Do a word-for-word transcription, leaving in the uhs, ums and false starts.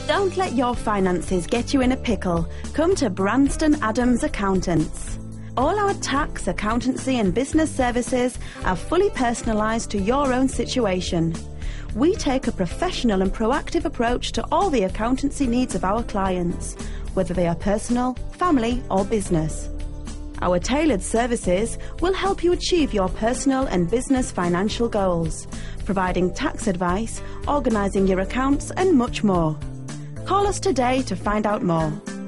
Don't let your finances get you in a pickle. Come to Branston Adams Accountants. All our tax, accountancy and business services are fully personalised to your own situation. We take a professional and proactive approach to all the accountancy needs of our clients, whether they are personal, family or business. Our tailored services will help you achieve your personal and business financial goals, providing tax advice, organising your accounts and much more. Call us today to find out more.